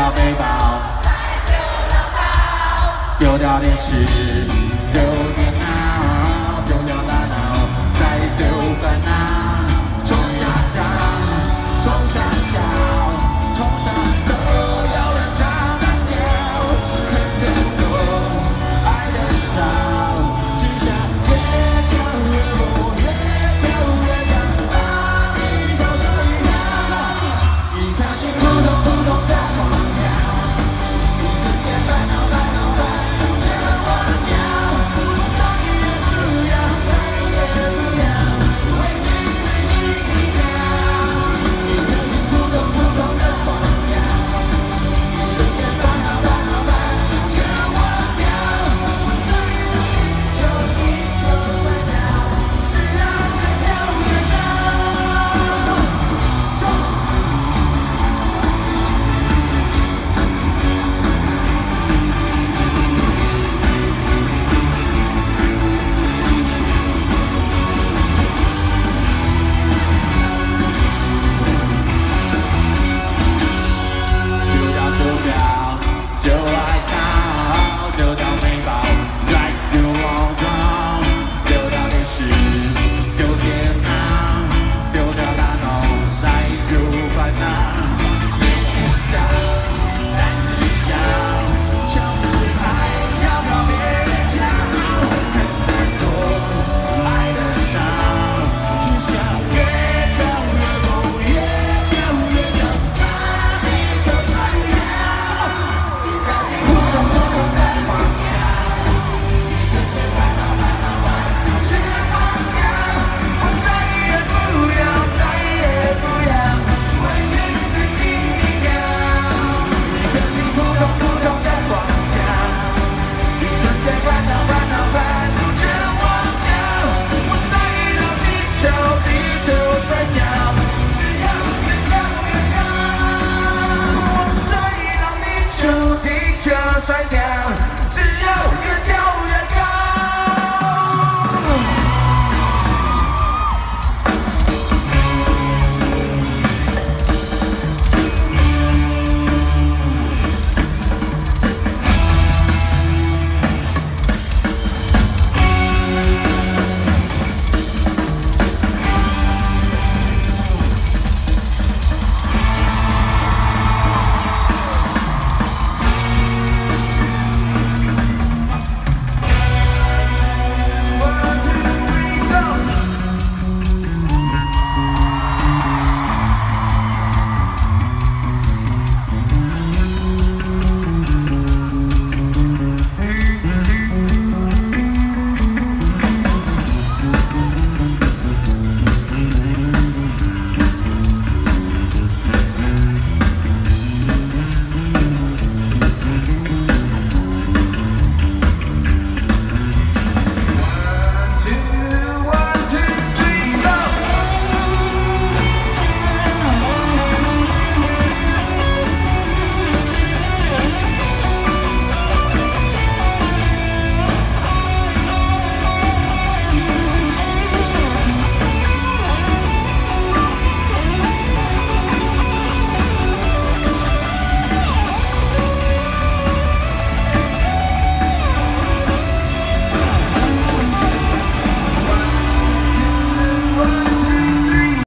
掉背包，丢掉电视，丢电脑，丢掉大脑，再丢烦恼。冲上岛，冲上桥，冲上都有人唱蓝调，恨得多，爱得少，只想越跳越猛，越跳越高，把你就甩掉。一颗心扑通扑通的狂跳，一瞬间烦恼烦恼烦恼全忘掉，再也不要，再也不要为情对你跳。一颗心扑通扑通的狂跳，一瞬间烦恼烦恼烦恼全忘掉，再也不要你就甩掉，只要越跳越高。丢掉手表，丢外套，丢掉背包，再丢网状，丢掉电视，丢电脑，丢掉大脑，再丢烦恼。也许大，但至少就不还要靠别人讲，恨得多，爱得少，只想越跳越猛，越跳越高，把你就甩掉。一颗心扑通扑通的狂跳，一瞬间烦恼烦恼烦恼全忘掉，再也不要，再也不要为情自己跳。一颗心扑通扑通的狂跳，一瞬间烦恼烦恼烦恼全忘掉，我甩到地球，地球甩掉，只要越跳越高。我甩到地球，地